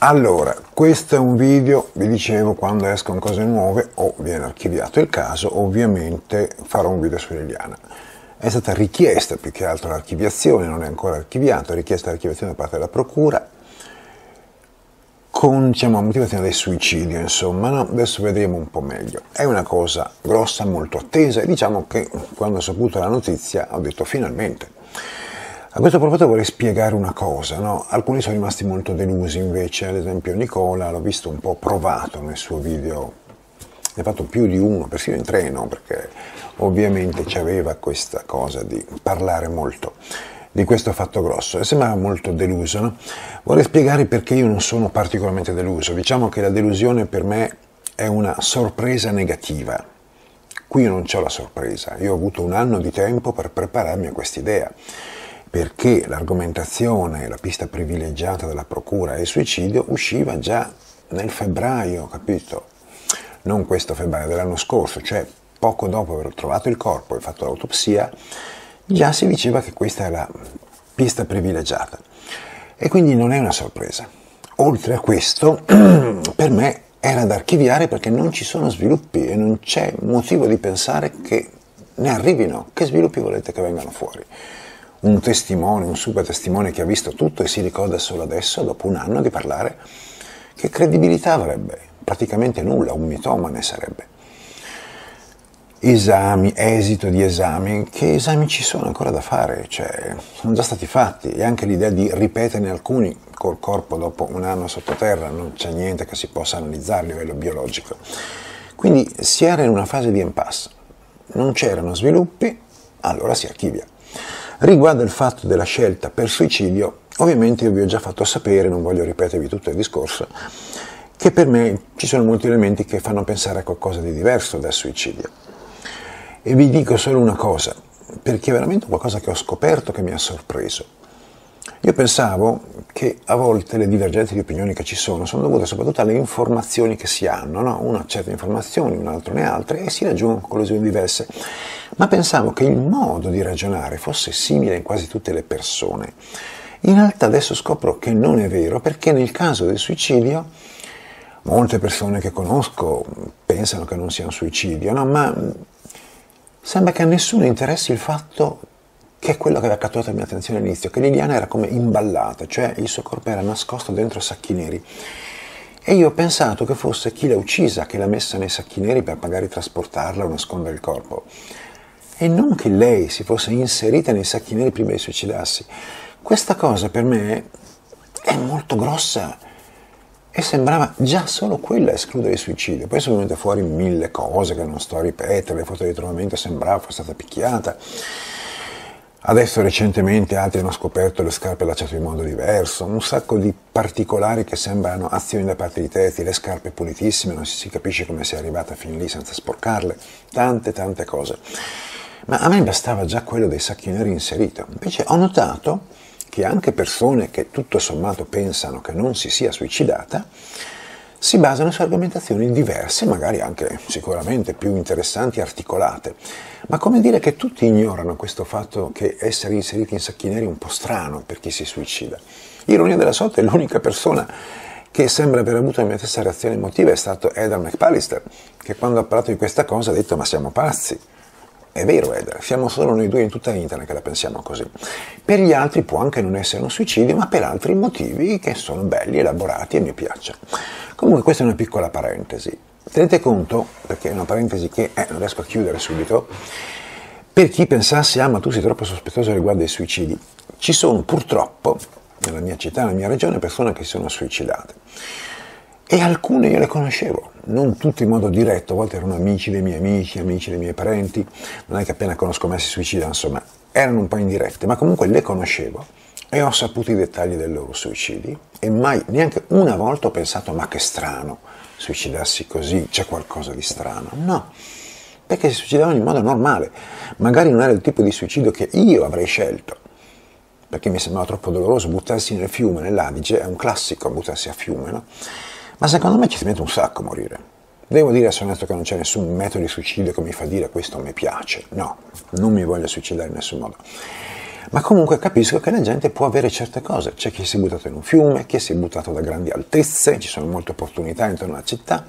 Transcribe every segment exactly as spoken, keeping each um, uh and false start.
Allora, questo è un video, vi dicevo, quando escono cose nuove o viene archiviato il caso, ovviamente farò un video su Liliana. È stata richiesta più che altro l'archiviazione, non è ancora archiviato, è richiesta l'archiviazione da parte della procura, con, diciamo, motivazione del suicidio, insomma, no? Adesso vedremo un po' meglio. È una cosa grossa, molto attesa, e diciamo che quando ho saputo la notizia ho detto finalmente. A questo proposito vorrei spiegare una cosa, no? Alcuni sono rimasti molto delusi invece, ad esempio Nicola l'ho visto un po' provato nel suo video, ne ha fatto più di uno, persino in treno, perché ovviamente c'aveva questa cosa di parlare molto di questo fatto grosso e sembrava molto deluso, no? Vorrei spiegare perché io non sono particolarmente deluso. Diciamo che la delusione per me è una sorpresa negativa. Qui non c'ho la sorpresa, io ho avuto un anno di tempo per prepararmi a quest'idea, perché l'argomentazione, la pista privilegiata della procura e il suicidio usciva già nel febbraio, capito? Non questo febbraio, dell'anno scorso, cioè poco dopo aver trovato il corpo e fatto l'autopsia, già si diceva che questa è la pista privilegiata. E quindi non è una sorpresa. Oltre a questo, per me era da archiviare perché non ci sono sviluppi e non c'è motivo di pensare che ne arrivino. Che sviluppi volete che vengano fuori? Un testimone, un super testimone che ha visto tutto e si ricorda solo adesso, dopo un anno di parlare, che credibilità avrebbe? Praticamente nulla, un mitomane sarebbe. Esami, esito di esami, che esami ci sono ancora da fare? Cioè, sono già stati fatti, e anche l'idea di ripeterne alcuni col corpo dopo un anno sottoterra, non c'è niente che si possa analizzare a livello biologico. Quindi si era in una fase di impasse, non c'erano sviluppi, allora si archivia. Riguardo il fatto della scelta per suicidio, ovviamente io vi ho già fatto sapere, non voglio ripetervi tutto il discorso, che per me ci sono molti elementi che fanno pensare a qualcosa di diverso dal suicidio. E vi dico solo una cosa, perché è veramente qualcosa che ho scoperto che mi ha sorpreso. Io pensavo che a volte le divergenze di opinioni che ci sono sono dovute soprattutto alle informazioni che si hanno, no? Uno ha certe informazioni, un altro ne ha altre e si raggiungono conclusioni diverse. Ma pensavo che il modo di ragionare fosse simile in quasi tutte le persone. In realtà adesso scopro che non è vero, perché nel caso del suicidio molte persone che conosco pensano che non sia un suicidio, no? Ma sembra che a nessuno interessi il fatto che è quello che aveva catturato la mia attenzione all'inizio, che Liliana era come imballata, cioè il suo corpo era nascosto dentro sacchi neri. E io ho pensato che fosse chi l'ha uccisa, che l'ha messa nei sacchi neri per magari trasportarla o nascondere il corpo. E non che lei si fosse inserita nei sacchi neri prima di suicidarsi. Questa cosa per me è molto grossa e sembrava già solo quella a escludere il suicidio. Poi sono venute fuori mille cose che non sto a ripetere, le foto di ritrovamento sembrava fosse stata picchiata. Adesso recentemente altri hanno scoperto le scarpe allacciate in modo diverso, un sacco di particolari che sembrano azioni da parte di terzi, le scarpe pulitissime, non si capisce come sia arrivata fin lì senza sporcarle, tante tante cose. Ma a me bastava già quello dei sacchi neri inserito. Invece ho notato che anche persone che tutto sommato pensano che non si sia suicidata si basano su argomentazioni diverse, magari anche sicuramente più interessanti e articolate. Ma come dire che tutti ignorano questo fatto che essere inseriti in sacchi neri è un po' strano per chi si suicida. Ironia della sorte, l'unica persona che sembra aver avuto la mia stessa reazione emotiva è stato Eder McPallister, che quando ha parlato di questa cosa ha detto: ma siamo pazzi. È vero, Eder, siamo solo noi due in tutta internet che la pensiamo così. Per gli altri può anche non essere un suicidio, ma per altri motivi che sono belli, elaborati e mi piacciono. Comunque questa è una piccola parentesi. Tenete conto, perché è una parentesi che eh, non riesco a chiudere subito, per chi pensasse: ah, ma tu sei troppo sospettoso riguardo ai suicidi. Ci sono purtroppo, nella mia città, nella mia regione, persone che si sono suicidate. E alcune io le conoscevo, non tutte in modo diretto, a volte erano amici dei miei amici, amici dei miei parenti, non è che appena conosco me si suicidano, insomma, erano un po' indirette, ma comunque le conoscevo e ho saputo i dettagli dei loro suicidi e mai, neanche una volta ho pensato: ma che strano, suicidarsi così, c'è qualcosa di strano. No, perché si suicidavano in modo normale, magari non era il tipo di suicidio che io avrei scelto, perché mi sembrava troppo doloroso buttarsi nel fiume, nell'Adige, è un classico buttarsi a fiume, no? Ma secondo me ci si mette un sacco a morire. Devo dire, sono onesto, che non c'è nessun metodo di suicidio che mi fa dire: questo mi piace. No, non mi voglio suicidare in nessun modo. Ma comunque capisco che la gente può avere certe cose, c'è chi si è buttato in un fiume, chi si è buttato da grandi altezze, ci sono molte opportunità intorno alla città,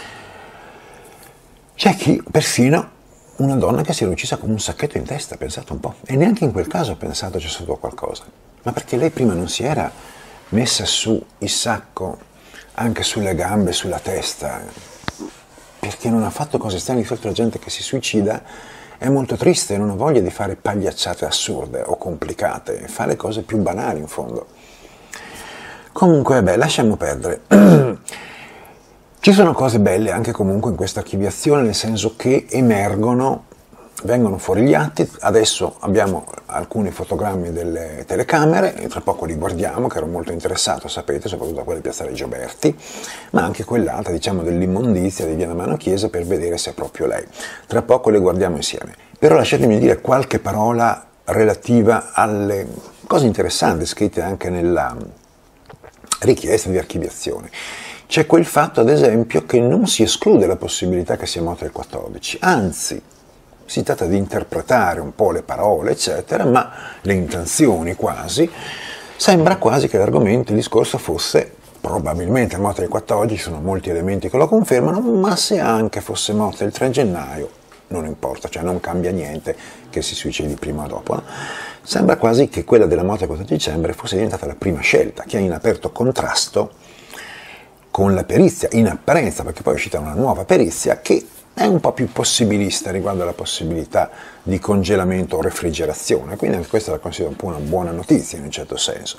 c'è chi persino una donna che si era uccisa con un sacchetto in testa, pensate un po', e neanche in quel caso ha pensato c'è stato qualcosa, ma perché lei prima non si era messa su il sacco anche sulle gambe, sulla testa, perché non ha fatto cose strane. Di solito la gente che si suicida è molto triste, non ha voglia di fare pagliacciate assurde o complicate, fa le cose più banali in fondo. Comunque, beh, lasciamo perdere. Ci sono cose belle anche comunque in questa archiviazione, nel senso che emergono, vengono fuori gli atti. Adesso abbiamo alcuni fotogrammi delle telecamere, e tra poco li guardiamo, che ero molto interessato, sapete, soprattutto a quella di Piazzale Gioberti, ma anche quell'altra, diciamo, dell'immondizia di Via Mano Chiesa, per vedere se è proprio lei. Tra poco le guardiamo insieme. Però lasciatemi dire qualche parola relativa alle cose interessanti scritte anche nella richiesta di archiviazione. C'è quel fatto, ad esempio, che non si esclude la possibilità che sia morta il quattordici, anzi, si tratta di interpretare un po' le parole, eccetera, ma le intenzioni quasi, sembra quasi che l'argomento, il discorso fosse probabilmente morta il quattordici, ci sono molti elementi che lo confermano, ma se anche fosse morta il tre gennaio, non importa, cioè non cambia niente che si suicidi prima o dopo. No? Sembra quasi che quella della morte il quattordici dicembre fosse diventata la prima scelta, che è in aperto contrasto con la perizia, in apparenza, perché poi è uscita una nuova perizia che è un po' più possibilista riguardo alla possibilità di congelamento o refrigerazione, quindi anche questa la considero un po' una buona notizia in un certo senso.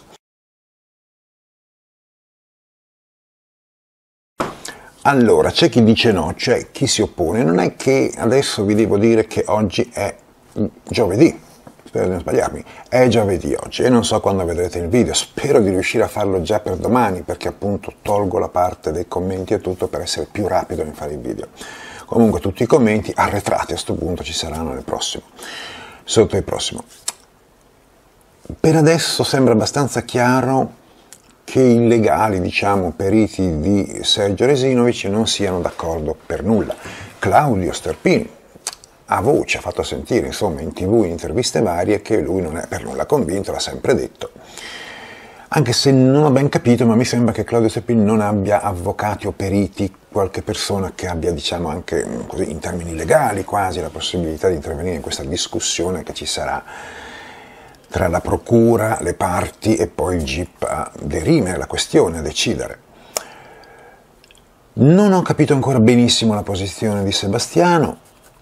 Allora, c'è chi dice no, c'è chi si oppone. Non è che adesso vi devo dire che oggi è giovedì, spero di non sbagliarmi, è giovedì oggi e non so quando vedrete il video, spero di riuscire a farlo già per domani, perché appunto tolgo la parte dei commenti e tutto per essere più rapido nel fare il video. Comunque tutti i commenti arretrati a questo punto ci saranno nel prossimo, sotto il prossimo. Per adesso sembra abbastanza chiaro che i legali, diciamo, periti di Sergio Resinovic non siano d'accordo per nulla. Claudio Sterpini a voce ha fatto sentire, insomma, in tv, in interviste varie, che lui non è per nulla convinto, l'ha sempre detto. Anche se non ho ben capito, ma mi sembra che Claudio Sterpini non abbia avvocati o periti, qualche persona che abbia, diciamo, anche così, in termini legali quasi, la possibilità di intervenire in questa discussione che ci sarà tra la procura, le parti e poi il G I P a dirimere la questione, a decidere. Non ho capito ancora benissimo la posizione di Sebastiano.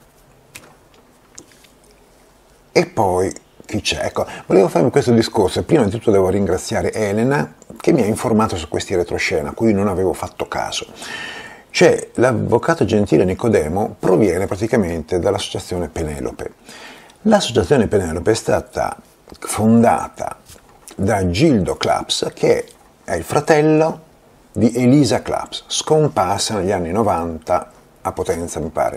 E poi chi c'è? Ecco, volevo farmi questo discorso e prima di tutto devo ringraziare Elena che mi ha informato su questi retroscena a cui non avevo fatto caso. Cioè, l'avvocato Gentile Nicodemo proviene praticamente dall'associazione Penelope. L'associazione Penelope è stata fondata da Gildo Claps, che è il fratello di Elisa Claps, scomparsa negli anni novanta a Potenza, mi pare.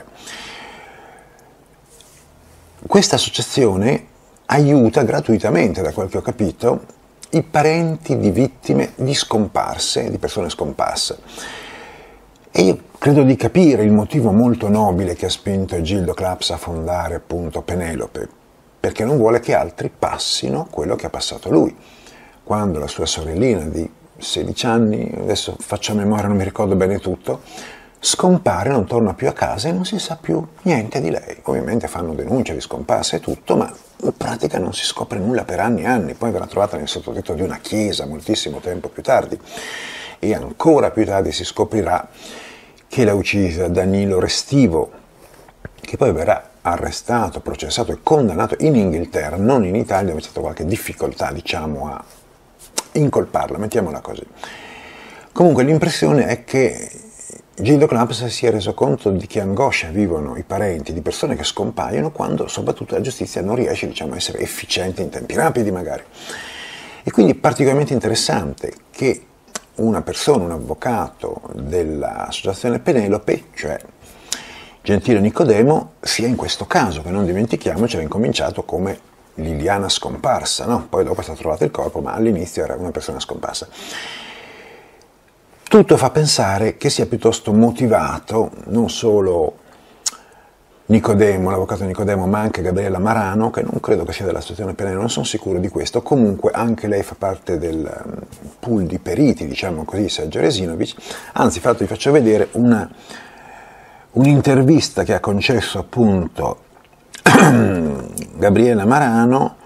Questa associazione aiuta gratuitamente, da quel che ho capito, i parenti di vittime di scomparse, di persone scomparse. E io credo di capire il motivo molto nobile che ha spinto Gildo Claps a fondare appunto Penelope, perché non vuole che altri passino quello che ha passato lui. Quando la sua sorellina di sedici anni, adesso faccio a memoria, non mi ricordo bene tutto, scompare, non torna più a casa e non si sa più niente di lei. Ovviamente fanno denuncia di scomparsa e tutto, ma in pratica non si scopre nulla per anni e anni. Poi verrà trovata nel sottotetto di una chiesa moltissimo tempo più tardi e ancora più tardi si scoprirà che l'ha uccisa Danilo Restivo, che poi verrà arrestato, processato e condannato in Inghilterra, non in Italia, dove c'è stata qualche difficoltà, diciamo, a incolparla, mettiamola così. Comunque l'impressione è che Gildo Claps si è reso conto di che angoscia vivono i parenti di persone che scompaiono quando soprattutto la giustizia non riesce, diciamo, a essere efficiente in tempi rapidi magari. E quindi è particolarmente interessante che una persona, un avvocato dell'associazione Penelope, cioè Gentile Nicodemo, sia in questo caso, che non dimentichiamoci, era incominciato come Liliana scomparsa, no? Poi dopo è stato trovato il corpo, ma all'inizio era una persona scomparsa. Tutto fa pensare che sia piuttosto motivato non solo Nicodemo, l'avvocato Nicodemo, ma anche Gabriella Marano, che non credo che sia della stazione penale, non sono sicuro di questo, comunque anche lei fa parte del pool di periti, diciamo così, Sergio Resinovic. Anzi, infatti vi faccio vedere una, un'intervista che ha concesso appunto Gabriella Marano,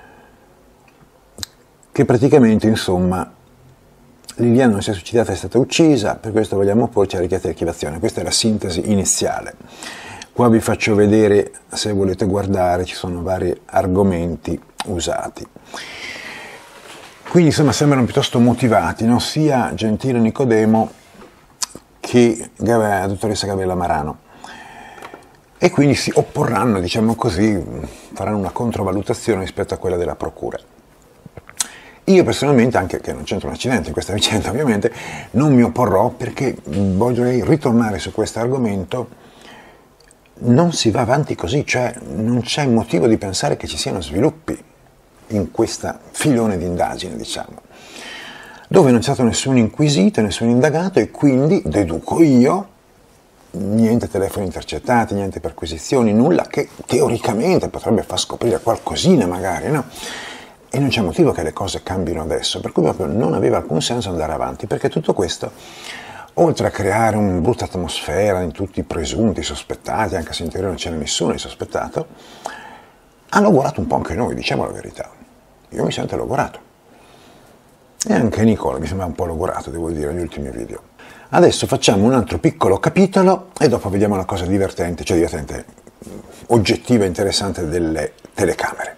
che praticamente, insomma, Liliana non si è suicidata, è stata uccisa, per questo vogliamo porci la richiesta di archiviazione. Questa è la sintesi iniziale. Qua vi faccio vedere, se volete guardare, ci sono vari argomenti usati. Quindi insomma sembrano piuttosto motivati, no? Sia Gentile Nicodemo che la dottoressa Gabriella Marano. E quindi si opporranno, diciamo così, faranno una controvalutazione rispetto a quella della procura. Io personalmente, anche che non c'entra un accidente in questa vicenda ovviamente, non mi opporrò perché voglio ritornare su questo argomento. Non si va avanti così, cioè non c'è motivo di pensare che ci siano sviluppi in questo filone di indagine, diciamo, dove non c'è stato nessun inquisito, nessun indagato e quindi, deduco io, niente telefoni intercettati, niente perquisizioni, nulla che teoricamente potrebbe far scoprire qualcosina magari, no? E non c'è motivo che le cose cambino adesso, per cui proprio non aveva alcun senso andare avanti, perché tutto questo, oltre a creare una brutta atmosfera in tutti i presunti sospettati, anche se in teoria non c'era nessuno di sospettato, ha logorato un po' anche noi, diciamo la verità. Io mi sento logorato. E anche Nicola mi sembra un po' logorato, devo dire, negli ultimi video. Adesso facciamo un altro piccolo capitolo e dopo vediamo una cosa divertente, cioè divertente, oggettiva e interessante delle telecamere.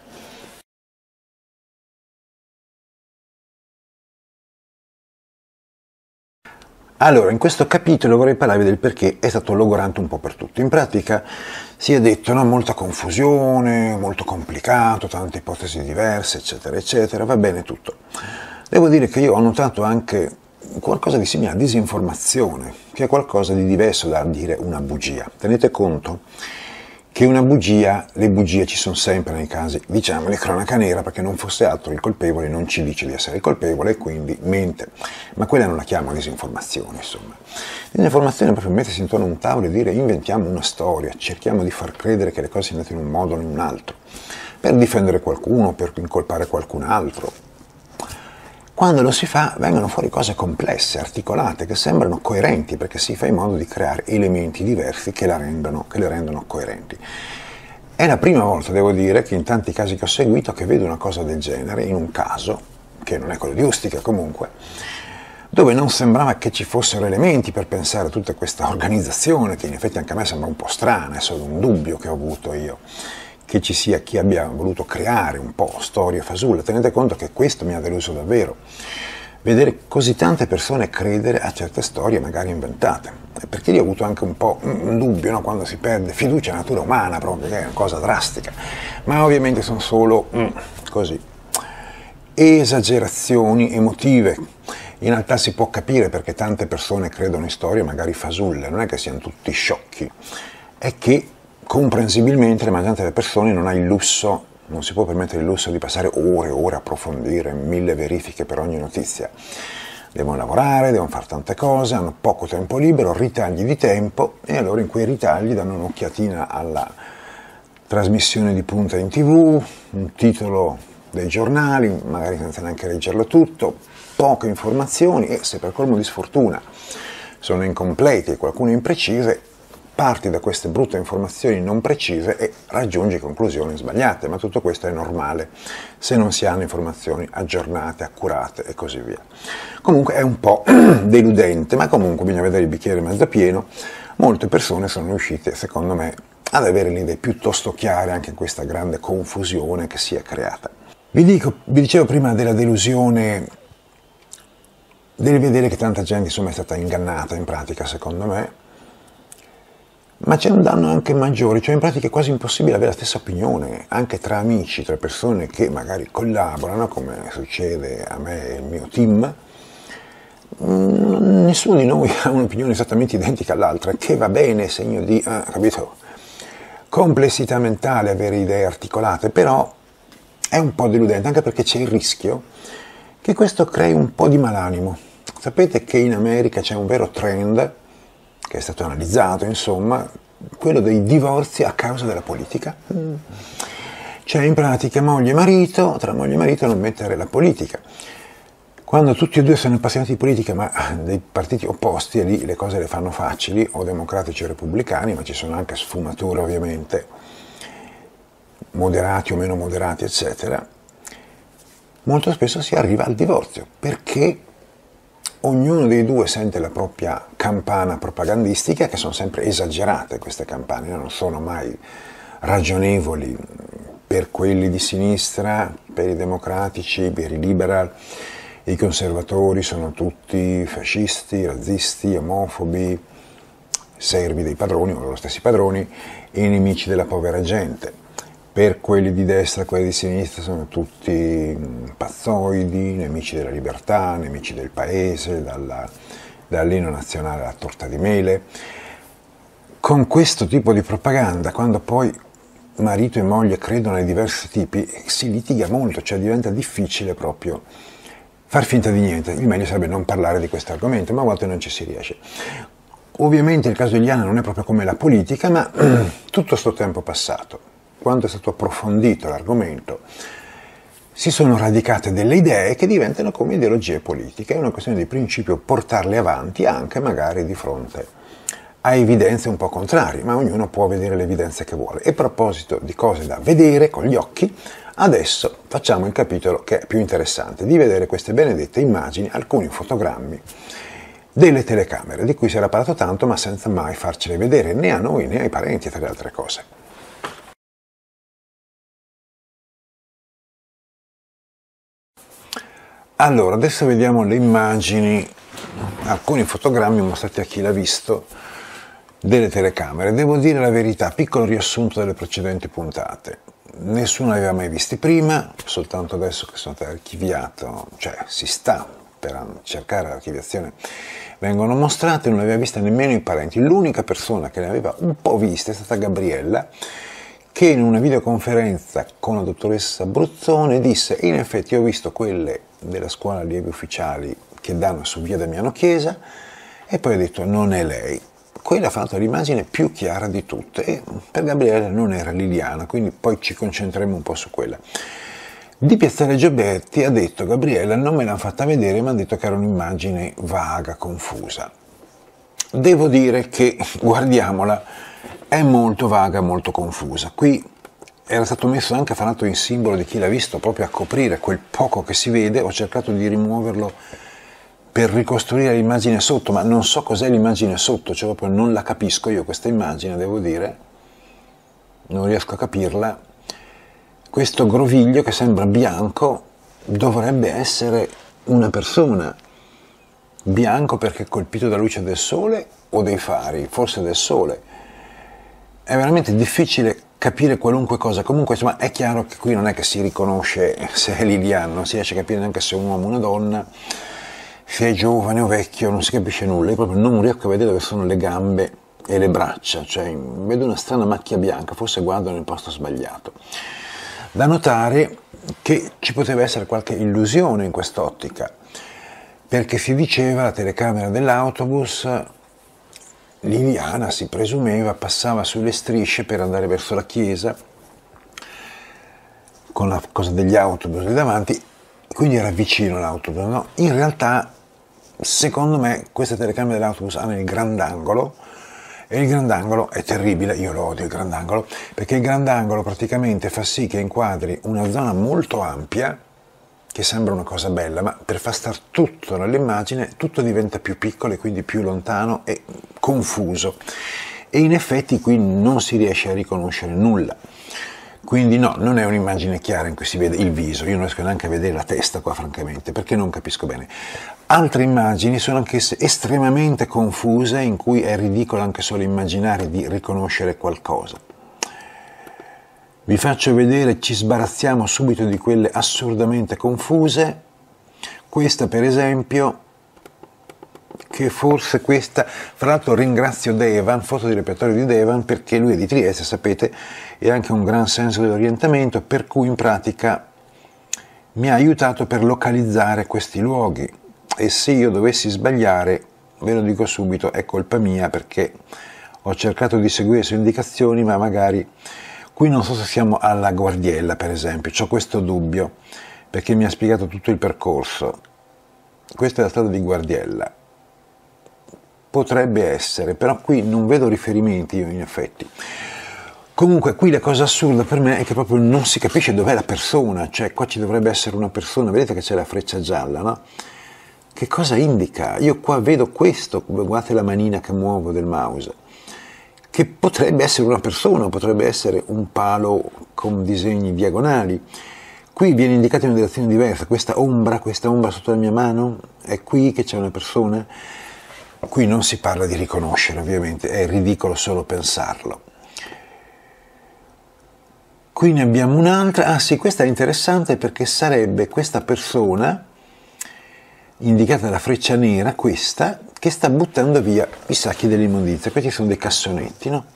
Allora, in questo capitolo vorrei parlarvi del perché è stato logorante un po' per tutti. In pratica si è detto, no, molta confusione, molto complicato, tante ipotesi diverse, eccetera, eccetera, va bene tutto. Devo dire che io ho notato anche qualcosa di simile a disinformazione, che è qualcosa di diverso da dire una bugia. Tenete conto che una bugia, le bugie ci sono sempre nei casi, diciamo, di cronaca nera, perché non fosse altro il colpevole non ci dice di essere il colpevole e quindi mente. Ma quella non la chiamo disinformazione, insomma. Disinformazione è proprio mettersi intorno a un tavolo e dire inventiamo una storia, cerchiamo di far credere che le cose siano andate in un modo o in un altro, per difendere qualcuno, per incolpare qualcun altro. Quando lo si fa vengono fuori cose complesse, articolate, che sembrano coerenti, perché si fa in modo di creare elementi diversi che, la rendono, che le rendono coerenti. È la prima volta, devo dire, che in tanti casi che ho seguito, che vedo una cosa del genere, in un caso, che non è quello di Ustica comunque, dove non sembrava che ci fossero elementi per pensare a tutta questa organizzazione, che in effetti anche a me sembra un po' strana, è solo un dubbio che ho avuto io, che ci sia chi abbia voluto creare un po' storie fasulle. Tenete conto che questo mi ha deluso davvero, vedere così tante persone credere a certe storie magari inventate, perché io ho avuto anche un po' un dubbio, no? Quando si perde fiducia nella natura umana, proprio, che è una cosa drastica, ma ovviamente sono solo mm, così esagerazioni emotive. In realtà si può capire perché tante persone credono in storie magari fasulle, non è che siano tutti sciocchi, è che comprensibilmente la maggioranza delle persone non ha il lusso, non si può permettere il lusso di passare ore e ore a approfondire mille verifiche per ogni notizia. Devono lavorare, devono fare tante cose, hanno poco tempo libero, ritagli di tempo e allora in quei ritagli danno un'occhiatina alla trasmissione di punta in tv, un titolo dei giornali, magari senza neanche leggerlo tutto, poche informazioni e se per colmo di sfortuna sono incompleti e qualcuno imprecise, parti da queste brutte informazioni non precise e raggiungi conclusioni sbagliate, ma tutto questo è normale se non si hanno informazioni aggiornate, accurate e così via. Comunque è un po' deludente, ma comunque bisogna vedere il bicchiere mezzo pieno. Molte persone sono riuscite, secondo me, ad avere le idee piuttosto chiare anche in questa grande confusione che si è creata. Vi, dico, vi dicevo prima della delusione, del vedere che tanta gente insomma è stata ingannata in pratica, secondo me, ma c'è un danno anche maggiore, cioè in pratica è quasi impossibile avere la stessa opinione, anche tra amici, tra persone che magari collaborano, come succede a me e il mio team. Nessuno di noi ha un'opinione esattamente identica all'altra, che va bene, segno di, ah, capito, complessità mentale, avere idee articolate, però è un po' deludente, anche perché c'è il rischio che questo crei un po' di malanimo. Sapete che in America c'è un vero trend, che è stato analizzato, insomma, quello dei divorzi a causa della politica. Cioè in pratica moglie e marito, tra moglie e marito non mettere la politica. Quando tutti e due sono appassionati di politica, ma dei partiti opposti, e lì le cose le fanno facili, o democratici o repubblicani, ma ci sono anche sfumature ovviamente, moderati o meno moderati, eccetera, molto spesso si arriva al divorzio, perché ognuno dei due sente la propria campana propagandistica, che sono sempre esagerate queste campane, non sono mai ragionevoli per quelli di sinistra, per i democratici, per i liberal. I conservatori sono tutti fascisti, razzisti, omofobi, servi dei padroni o loro stessi padroni, i nemici della povera gente. Per quelli di destra, quelli di sinistra sono tutti pazzoidi, nemici della libertà, nemici del paese, dalla, dall'inno nazionale alla torta di mele. Con questo tipo di propaganda, quando poi marito e moglie credono ai diversi tipi, si litiga molto, cioè diventa difficile proprio far finta di niente. Il meglio sarebbe non parlare di questo argomento, ma a volte non ci si riesce. Ovviamente il caso di Liliana non è proprio come la politica, ma tutto sto tempo passato, quando è stato approfondito l'argomento, si sono radicate delle idee che diventano come ideologie politiche. È una questione di principio portarle avanti anche magari di fronte a evidenze un po' contrarie, ma ognuno può vedere le evidenze che vuole. E a proposito di cose da vedere con gli occhi, adesso facciamo il capitolo che è più interessante, di vedere queste benedette immagini, alcuni fotogrammi delle telecamere, di cui si era parlato tanto ma senza mai farcele vedere né a noi né ai parenti, tra le altre cose. Allora, adesso vediamo le immagini, alcuni fotogrammi mostrati a chi l'ha visto, delle telecamere. Devo dire la verità, piccolo riassunto delle precedenti puntate. Nessuno le aveva mai visti prima, soltanto adesso che sono state archiviate, cioè si sta per cercare l'archiviazione, vengono mostrate, non le aveva viste nemmeno i parenti. L'unica persona che le aveva un po' viste è stata Gabriella, che in una videoconferenza con la dottoressa Bruzzone disse: in effetti ho visto quelle della scuola allievi ufficiali che danno su via Damiano Chiesa, e poi ha detto non è lei. Quella ha fatto l'immagine più chiara di tutte, e per Gabriella non era Liliana, quindi poi ci concentreremo un po' su quella. Di Piazzale Gioberti ha detto: Gabriella non me l'hanno fatta vedere, mi hanno detto che era un'immagine vaga, confusa. Devo dire che, guardiamola, è molto vaga, molto confusa. Qui era stato messo anche affannato in simbolo di chi l'ha visto, proprio a coprire quel poco che si vede. Ho cercato di rimuoverlo per ricostruire l'immagine sotto, ma non so cos'è l'immagine sotto, cioè proprio non la capisco io questa immagine, devo dire, non riesco a capirla. Questo groviglio che sembra bianco dovrebbe essere una persona, bianco perché è colpito dalla luce del sole o dei fari, forse del sole. È veramente difficile capire qualunque cosa. Comunque insomma è chiaro che qui non è che si riconosce se è Liliana, non si riesce a capire neanche se è un uomo o una donna, se è giovane o vecchio, non si capisce nulla. Io proprio non riesco a vedere dove sono le gambe e le braccia, cioè vedo una strana macchia bianca, forse guardo nel posto sbagliato. Da notare che ci poteva essere qualche illusione in quest'ottica, perché si diceva la telecamera dell'autobus, Liliana si presumeva passava sulle strisce per andare verso la chiesa con la cosa degli autobus lì davanti, quindi era vicino l'autobus, no? In realtà secondo me queste telecamere dell'autobus hanno il grandangolo, e il grandangolo è terribile. Io lo odio il grandangolo, perché il grandangolo praticamente fa sì che inquadri una zona molto ampia, che sembra una cosa bella, ma per far star tutto nell'immagine, tutto diventa più piccolo e quindi più lontano e confuso. E in effetti qui non si riesce a riconoscere nulla. Quindi no, non è un'immagine chiara in cui si vede il viso, io non riesco neanche a vedere la testa qua francamente, perché non capisco bene. Altre immagini sono anch'esse estremamente confuse, in cui è ridicolo anche solo immaginare di riconoscere qualcosa. Vi faccio vedere, ci sbarazziamo subito di quelle assurdamente confuse. Questa per esempio, che forse questa, fra l'altro ringrazio Devan, foto di repertorio di Devan, perché lui è di Trieste, sapete, e ha anche un gran senso dell'orientamento, per cui in pratica mi ha aiutato per localizzare questi luoghi, e se io dovessi sbagliare, ve lo dico subito, è colpa mia, perché ho cercato di seguire le sue indicazioni, ma magari qui non so se siamo alla Guardiella, per esempio, ho questo dubbio, perché mi ha spiegato tutto il percorso. Questa è la strada di Guardiella, potrebbe essere, però qui non vedo riferimenti io in effetti. Comunque qui la cosa assurda per me è che proprio non si capisce dov'è la persona, cioè qua ci dovrebbe essere una persona, vedete che c'è la freccia gialla, no? Che cosa indica? Io qua vedo questo, guardate la manina che muovo del mouse, che potrebbe essere una persona, potrebbe essere un palo con disegni diagonali. Qui viene indicata in una direzione diversa, questa ombra, questa ombra sotto la mia mano, è qui che c'è una persona. Qui non si parla di riconoscere, ovviamente, è ridicolo solo pensarlo. Qui ne abbiamo un'altra, ah sì, questa è interessante perché sarebbe questa persona, indicata dalla freccia nera, questa, che sta buttando via i sacchi dell'immondizia. Questi sono dei cassonetti, no?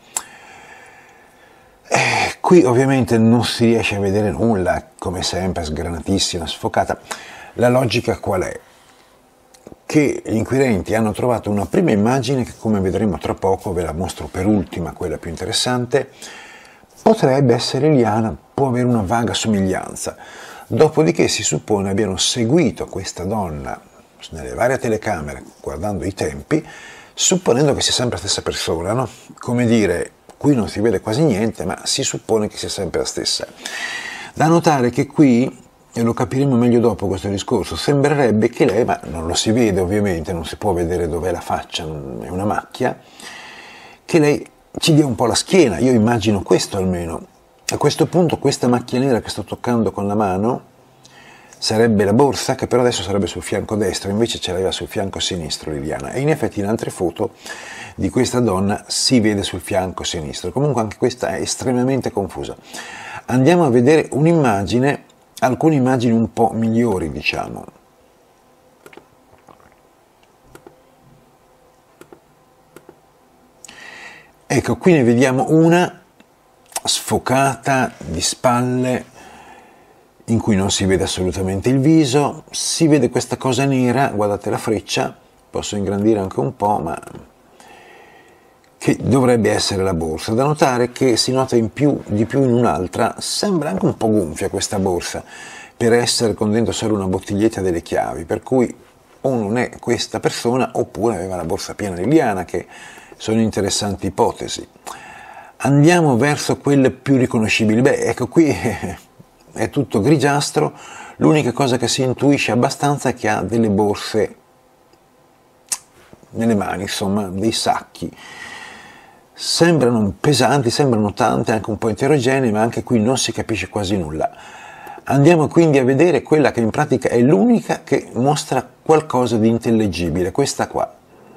Eh, qui ovviamente non si riesce a vedere nulla, come sempre, sgranatissima, sfocata. La logica qual è? Che gli inquirenti hanno trovato una prima immagine che, come vedremo tra poco, ve la mostro per ultima, quella più interessante, potrebbe essere Eliana, può avere una vaga somiglianza. Dopodiché si suppone abbiano seguito questa donna nelle varie telecamere, guardando i tempi, supponendo che sia sempre la stessa persona, no? Come dire, qui non si vede quasi niente, ma si suppone che sia sempre la stessa. Da notare che qui, e lo capiremo meglio dopo questo discorso, sembrerebbe che lei, ma non lo si vede ovviamente, non si può vedere dov'è la faccia, è una macchia, che lei ci dia un po' la schiena, io immagino questo almeno. A questo punto questa macchia nera che sto toccando con la mano sarebbe la borsa, che però adesso sarebbe sul fianco destro, invece ce l'aveva sul fianco sinistro Liliana, e in effetti in altre foto di questa donna si vede sul fianco sinistro. Comunque anche questa è estremamente confusa. Andiamo a vedere un'immagine, alcune immagini un po' migliori, diciamo. Ecco, qui ne vediamo una sfocata di spalle, in cui non si vede assolutamente il viso, si vede questa cosa nera, guardate la freccia, posso ingrandire anche un po', ma che dovrebbe essere la borsa. Da notare che si nota in più, di più in un'altra, sembra anche un po' gonfia questa borsa, per essere con dentro solo una bottiglietta delle chiavi, per cui o non è questa persona, oppure aveva la borsa piena di liana, che sono interessanti ipotesi. Andiamo verso quelle più riconoscibili. Beh, ecco qui è tutto grigiastro, l'unica cosa che si intuisce abbastanza è che ha delle borse nelle mani, insomma, dei sacchi. Sembrano pesanti, sembrano tante, anche un po' eterogenee, ma anche qui non si capisce quasi nulla. Andiamo quindi a vedere quella che in pratica è l'unica che mostra qualcosa di intellegibile, questa qua.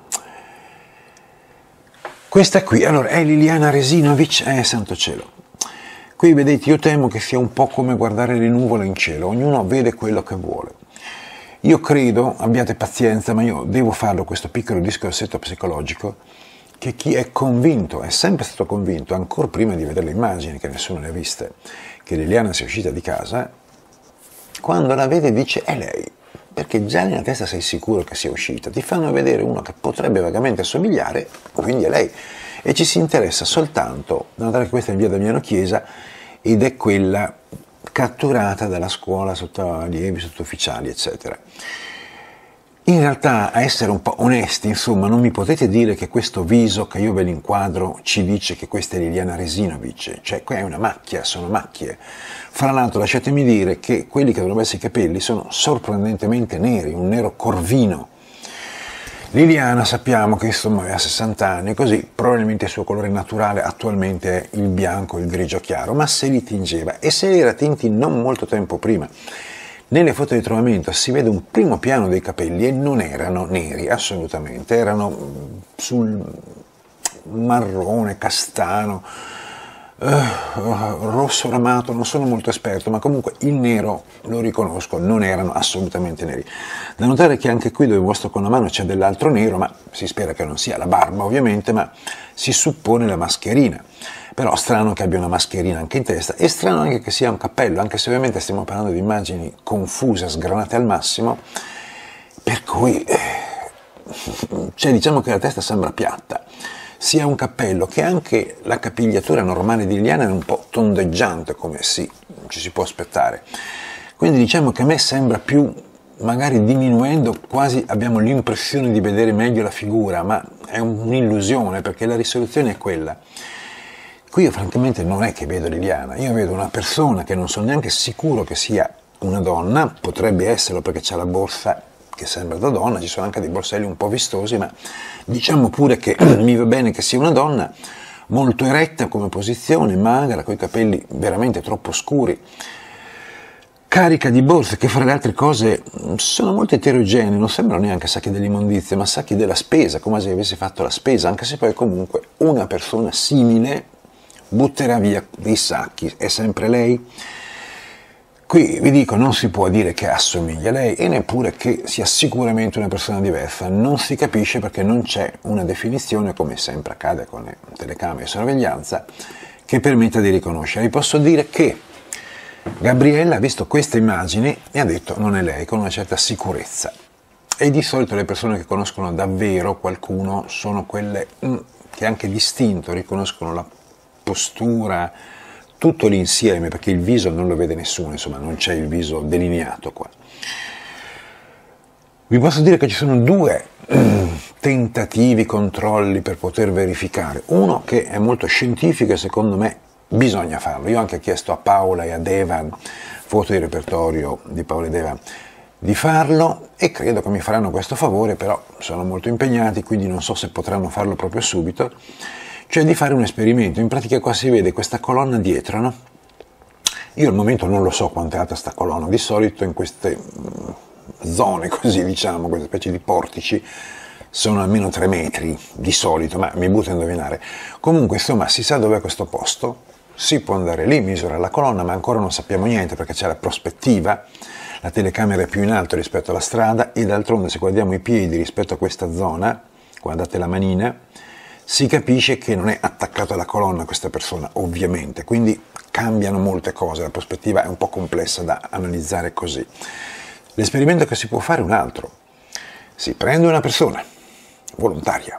Questa qui, allora, è Liliana Resinovic, eh, santo cielo. Qui vedete, io temo che sia un po' come guardare le nuvole in cielo, ognuno vede quello che vuole. Io credo, abbiate pazienza, ma io devo farlo questo piccolo discorsetto psicologico, che chi è convinto, è sempre stato convinto, ancora prima di vedere le immagini, che nessuno le ha viste, che Liliana sia uscita di casa, quando la vede dice è lei, perché già nella testa sei sicuro che sia uscita, ti fanno vedere uno che potrebbe vagamente assomigliare, quindi è lei, e ci si interessa soltanto, da notare che questa è in via Damiano Chiesa, ed è quella catturata dalla scuola sotto allievi, sottufficiali, eccetera. In realtà, a essere un po' onesti, insomma, non mi potete dire che questo viso che io ve l'inquadro ci dice che questa è Liliana Resinovic, cioè qua è una macchia, sono macchie. Fra l'altro lasciatemi dire che quelli che dovrebbero essere i capelli sono sorprendentemente neri, un nero corvino. Liliana sappiamo che insomma aveva sessanta anni, così probabilmente il suo colore naturale attualmente è il bianco, il grigio chiaro, ma se li tingeva, e se li era tinti non molto tempo prima. Nelle foto di ritrovamento si vede un primo piano dei capelli e non erano neri, assolutamente, erano sul marrone, castano, uh, uh, rosso ramato, non sono molto esperto, ma comunque il nero lo riconosco, non erano assolutamente neri. Da notare che anche qui dove mostro con la mano c'è dell'altro nero, ma si spera che non sia la barba ovviamente, ma si suppone la mascherina. Però strano che abbia una mascherina anche in testa, e strano anche che sia un cappello, anche se ovviamente stiamo parlando di immagini confuse, sgranate al massimo, per cui, cioè diciamo che la testa sembra piatta. si ha un cappello che anche la capigliatura normale di Liliana è un po' tondeggiante, come si, ci si può aspettare. Quindi diciamo che a me sembra più, magari diminuendo, quasi abbiamo l'impressione di vedere meglio la figura, ma è un'illusione perché la risoluzione è quella. Qui io francamente non è che vedo Liliana, io vedo una persona che non sono neanche sicuro che sia una donna, potrebbe esserlo perché c'ha la borsa che sembra da donna, ci sono anche dei borselli un po' vistosi, ma diciamo pure che mi va bene che sia una donna, molto eretta come posizione, magra, con i capelli veramente troppo scuri, carica di borse che fra le altre cose sono molto eterogenee, non sembrano neanche sacchi dell'immondizia, ma sacchi della spesa, come se avesse fatto la spesa, anche se poi comunque una persona simile butterà via dei sacchi, è sempre lei? Qui vi dico, non si può dire che assomiglia a lei e neppure che sia sicuramente una persona diversa, non si capisce perché non c'è una definizione, come sempre accade con le telecamere di sorveglianza, che permetta di riconoscere. Vi posso dire che Gabriella ha visto queste immagini e ha detto non è lei, con una certa sicurezza. E di solito le persone che conoscono davvero qualcuno sono quelle mm, che anche distinto riconoscono la postura, tutto l'insieme, perché il viso non lo vede nessuno, insomma non c'è il viso delineato qua. Vi posso dire che ci sono due tentativi, controlli per poter verificare. Uno che è molto scientifico e secondo me bisogna farlo. Io ho anche chiesto a Paola e a Devan, foto di repertorio di Paola e Devan, di farlo e credo che mi faranno questo favore, però sono molto impegnati, quindi non so se potranno farlo proprio subito, cioè di fare un esperimento. In pratica qua si vede questa colonna dietro, no? Io al momento non lo so quanto è alta sta colonna, di solito in queste zone così, diciamo, queste specie di portici, sono almeno tre metri di solito, ma mi butto a indovinare. Comunque, insomma, si sa dov'è questo posto, si può andare lì, misurare la colonna, ma ancora non sappiamo niente perché c'è la prospettiva, la telecamera è più in alto rispetto alla strada e d'altronde se guardiamo i piedi rispetto a questa zona, guardate la manina, si capisce che non è attaccato alla colonna questa persona, ovviamente, quindi cambiano molte cose, la prospettiva è un po' complessa da analizzare così. L'esperimento che si può fare è un altro, si prende una persona volontaria,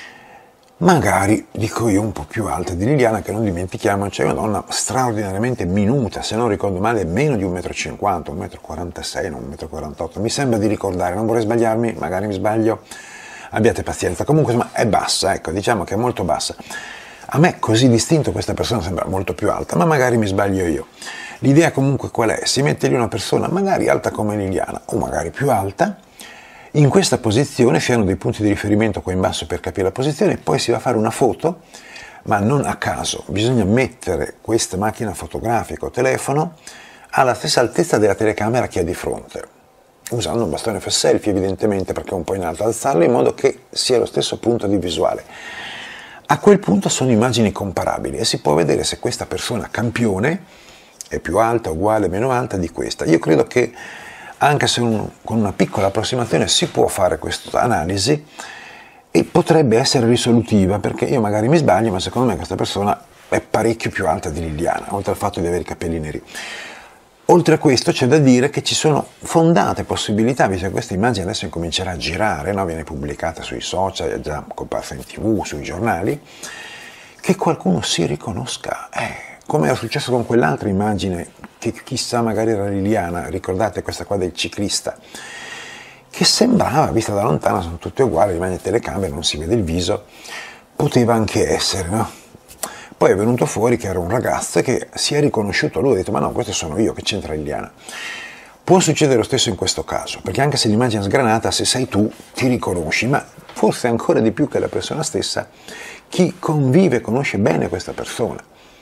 magari, dico io, un po' più alta di Liliana, che non dimentichiamo, c'è una donna straordinariamente minuta, se non ricordo male, meno di un metro e cinquanta, un metro e quarantasei, non un metro e quarantotto, mi sembra di ricordare, non vorrei sbagliarmi, magari mi sbaglio, abbiate pazienza, comunque insomma è bassa, ecco, diciamo che è molto bassa. A me così distinto questa persona sembra molto più alta, ma magari mi sbaglio io. L'idea comunque qual è? Si mette lì una persona magari alta come Liliana, o magari più alta, in questa posizione si hanno dei punti di riferimento qua in basso per capire la posizione, poi si va a fare una foto, ma non a caso, bisogna mettere questa macchina fotografica o telefono alla stessa altezza della telecamera che ha di fronte, usando un bastone per selfie evidentemente perché è un po' in alto, alzarlo in modo che sia lo stesso punto di visuale. A quel punto sono immagini comparabili e si può vedere se questa persona campione è più alta, uguale, meno alta di questa. Io credo che anche se un, con una piccola approssimazione si può fare questa analisi e potrebbe essere risolutiva, perché io magari mi sbaglio, ma secondo me questa persona è parecchio più alta di Liliana, oltre al fatto di avere i capelli neri. Oltre a questo c'è da dire che ci sono fondate possibilità, visto che questa immagine adesso incomincerà a girare, no? Viene pubblicata sui social, è già comparsa in tv, sui giornali, che qualcuno si riconosca, eh, come era successo con quell'altra immagine, che chissà magari era Liliana, ricordate questa qua del ciclista, che sembrava, vista da lontano, sono tutte uguali, rimane telecamera, non si vede il viso, poteva anche essere, no? Poi è venuto fuori che era un ragazzo che si è riconosciuto a lui, ha detto ma no, questo sono io, che c'entra Liliana? Può succedere lo stesso in questo caso, perché anche se l'immagine è sgranata, se sei tu ti riconosci, ma forse ancora di più che la persona stessa, chi convive conosce bene questa persona.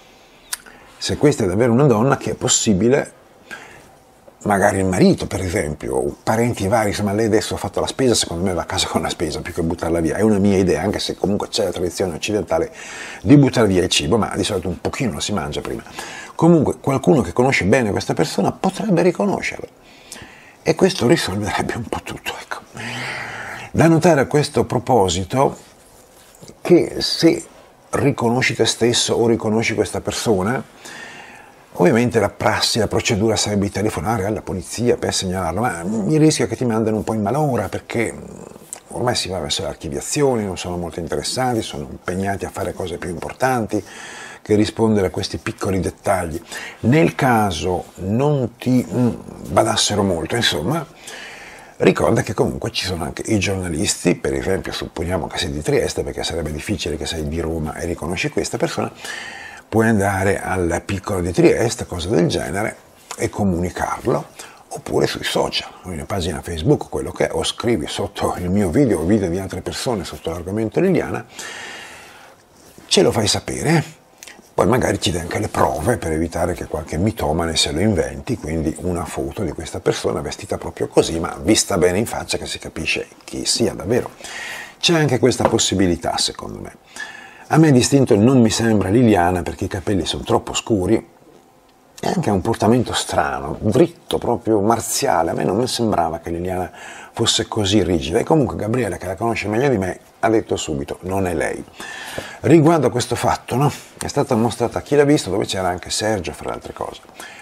Se questa è davvero una donna, che è possibile, magari il marito per esempio, o parenti vari, insomma lei adesso ha fatto la spesa, secondo me va a casa con la spesa più che buttarla via, è una mia idea, anche se comunque c'è la tradizione occidentale di buttare via il cibo, ma di solito un pochino lo si mangia prima. Comunque qualcuno che conosce bene questa persona potrebbe riconoscerla e questo risolverebbe un po' tutto, ecco. Da notare a questo proposito che se riconosci te stesso o riconosci questa persona, ovviamente la prassi, la procedura sarebbe di telefonare alla polizia per segnalarlo, ma il rischio è che ti mandano un po' in malora perché ormai si va verso le archiviazioni, non sono molto interessati, sono impegnati a fare cose più importanti che rispondere a questi piccoli dettagli. Nel caso non ti mm, badassero molto, insomma, ricorda che comunque ci sono anche i giornalisti, per esempio supponiamo che sei di Trieste, perché sarebbe difficile che sei di Roma e riconosci questa persona, puoi andare al piccolo di Trieste, cose del genere, e comunicarlo, oppure sui social, in pagina Facebook, quello che è, o scrivi sotto il mio video o video di altre persone sotto l'argomento Liliana, ce lo fai sapere. Poi magari ci dai anche le prove per evitare che qualche mitomane se lo inventi, quindi una foto di questa persona vestita proprio così, ma vista bene in faccia che si capisce chi sia davvero. C'è anche questa possibilità, secondo me. A me distinto non mi sembra Liliana perché i capelli sono troppo scuri e anche un portamento strano, dritto, proprio marziale. A me non mi sembrava che Liliana fosse così rigida, e comunque Gabriele, che la conosce meglio di me, ha detto subito, non è lei. Riguardo a questo fatto, no? È stata mostrata a Chi l'ha visto, dove c'era anche Sergio, fra le altre cose.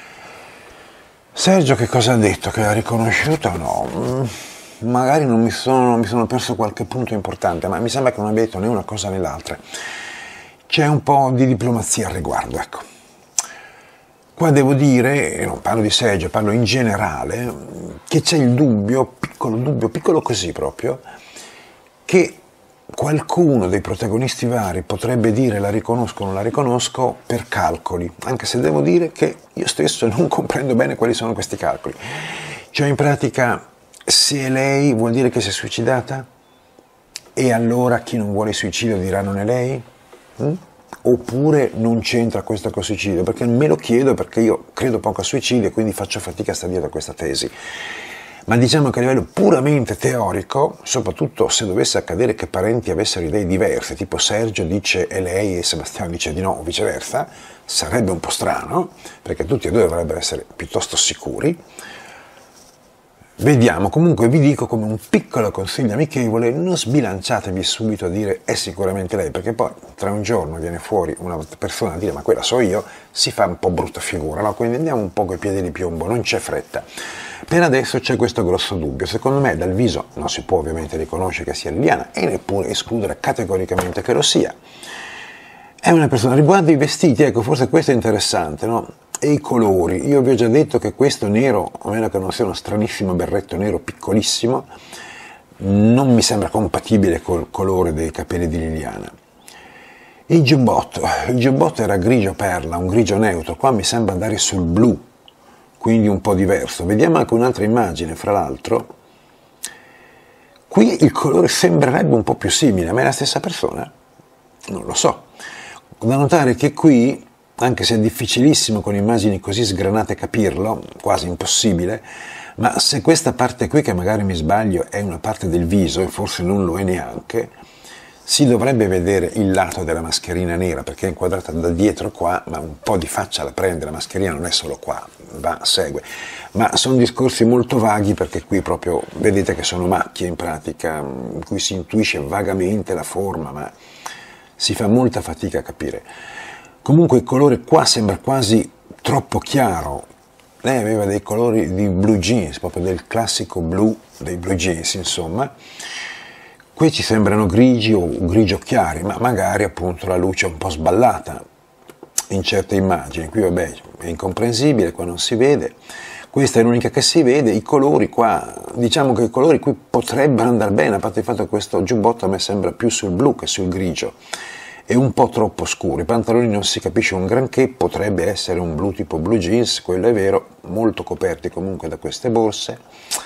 Sergio che cosa ha detto? Che l'ha riconosciuta o no? Mm, magari non mi, sono, mi sono perso qualche punto importante, ma mi sembra che non abbia detto né una cosa né l'altra. C'è un po' di diplomazia al riguardo, ecco. Qua devo dire, e non parlo di Sergio, parlo in generale, che c'è il dubbio, piccolo dubbio, piccolo così proprio, che qualcuno dei protagonisti vari potrebbe dire la riconosco o non la riconosco per calcoli, anche se devo dire che io stesso non comprendo bene quali sono questi calcoli. Cioè in pratica, se è lei vuol dire che si è suicidata? E allora chi non vuole il suicidio dirà non è lei? Mm? Oppure non c'entra questo col suicidio? Perché me lo chiedo, perché io credo poco al suicidio e quindi faccio fatica a stare dietro a questa tesi. Ma diciamo che a livello puramente teorico, soprattutto se dovesse accadere che parenti avessero idee diverse, tipo Sergio dice è lei e Sebastiano dice di no, o viceversa, sarebbe un po' strano, perché tutti e due dovrebbero essere piuttosto sicuri. Vediamo, comunque vi dico come un piccolo consiglio amichevole, non sbilanciatevi subito a dire è sicuramente lei, perché poi tra un giorno viene fuori una persona a dire ma quella so io, si fa un po' brutta figura, no? Quindi andiamo un po' coi piedi di piombo, non c'è fretta. Per adesso c'è questo grosso dubbio, secondo me dal viso non si può ovviamente riconoscere che sia Liliana e neppure escludere categoricamente che lo sia. È una persona, riguardo i vestiti, ecco forse questo è interessante, no? E i colori, io vi ho già detto che questo nero, a meno che non sia uno stranissimo berretto nero piccolissimo, non mi sembra compatibile col colore dei capelli di Liliana. Il giubbotto, il giubbotto era grigio perla, un grigio neutro, qua mi sembra andare sul blu, quindi un po' diverso. Vediamo anche un'altra immagine, fra l'altro. Qui il colore sembrerebbe un po' più simile, ma è la stessa persona? Non lo so. Da notare che qui, anche se è difficilissimo con immagini così sgranate capirlo, quasi impossibile, ma se questa parte qui, che magari mi sbaglio, è una parte del viso, e forse non lo è neanche, si dovrebbe vedere il lato della mascherina nera, perché è inquadrata da dietro qua, ma un po' di faccia la prende, la mascherina non è solo qua, va, segue. Ma sono discorsi molto vaghi, perché qui proprio vedete che sono macchie in pratica, in cui si intuisce vagamente la forma, ma si fa molta fatica a capire. Comunque il colore qua sembra quasi troppo chiaro. Lei aveva dei colori di blue jeans, proprio del classico blu dei blue jeans, insomma. Qui ci sembrano grigi o grigio chiari, ma magari appunto la luce è un po' sballata in certe immagini. Qui vabbè è incomprensibile, qua non si vede. Questa è l'unica che si vede. I colori qua, diciamo che i colori qui potrebbero andare bene, a parte il fatto che questo giubbotto a me sembra più sul blu che sul grigio. È un po' troppo scuro, i pantaloni non si capisce un granché, potrebbe essere un blu tipo blue jeans, quello è vero, molto coperti comunque da queste borse.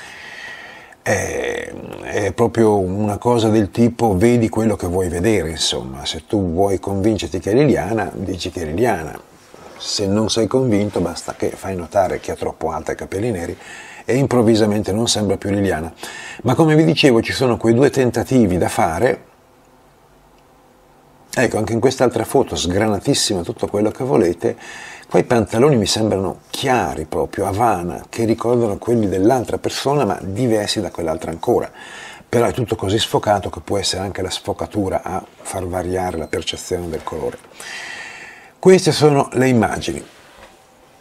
È, è proprio una cosa del tipo vedi quello che vuoi vedere, insomma, se tu vuoi convincerti che è Liliana, dici che è Liliana, se non sei convinto basta che fai notare che ha troppo alta i capelli neri e improvvisamente non sembra più Liliana. Ma come vi dicevo ci sono quei due tentativi da fare. Ecco, anche in quest'altra foto, sgranatissima tutto quello che volete, qua i pantaloni mi sembrano chiari proprio, Havana, che ricordano quelli dell'altra persona, ma diversi da quell'altra ancora. Però è tutto così sfocato che può essere anche la sfocatura a far variare la percezione del colore. Queste sono le immagini.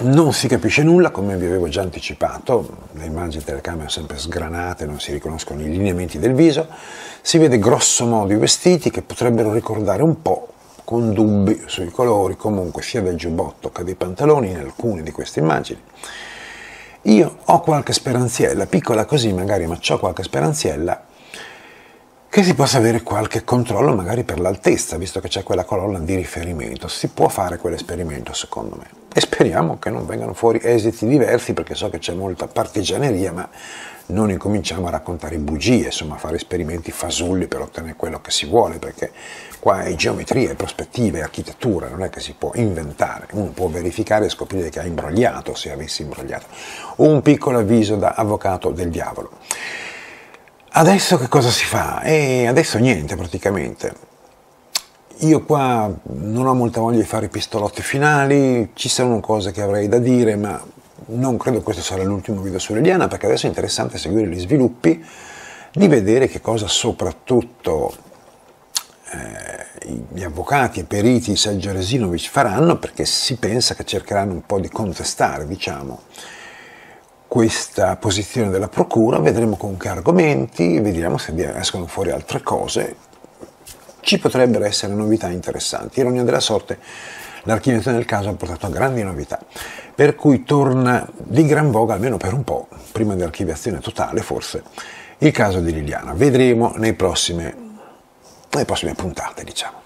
Non si capisce nulla, come vi avevo già anticipato, le immagini telecamere sono sempre sgranate, non si riconoscono i lineamenti del viso, si vede grosso modo i vestiti che potrebbero ricordare un po', con dubbi sui colori, comunque sia del giubbotto che dei pantaloni in alcune di queste immagini. Io ho qualche speranziella, piccola così magari, ma ho qualche speranziella che si possa avere qualche controllo magari per l'altezza, visto che c'è quella colonna di riferimento. Si può fare quell'esperimento secondo me e speriamo che non vengano fuori esiti diversi, perché so che c'è molta partigianeria, ma non incominciamo a raccontare bugie, insomma a fare esperimenti fasulli per ottenere quello che si vuole, perché qua è geometria, è prospettiva, è architettura, non è che si può inventare. Uno può verificare e scoprire che ha imbrogliato, se avessi imbrogliato. Un piccolo avviso da avvocato del diavolo. Adesso che cosa si fa? E adesso niente praticamente. Io qua non ho molta voglia di fare pistolotti finali, ci sono cose che avrei da dire, ma non credo questo sarà l'ultimo video su Liliana, perché adesso è interessante seguire gli sviluppi, di vedere che cosa soprattutto eh, gli avvocati e periti Sergio Resinovic faranno, perché si pensa che cercheranno un po' di contestare, diciamo, questa posizione della procura. Vedremo con che argomenti, vediamo se escono fuori altre cose. Ci potrebbero essere novità interessanti. Ironia della sorte, l'archiviazione del caso ha portato a grandi novità, per cui torna di gran voga, almeno per un po', prima dell'archiviazione totale forse, il caso di Liliana. Vedremo nei prossime, nelle prossime puntate, diciamo.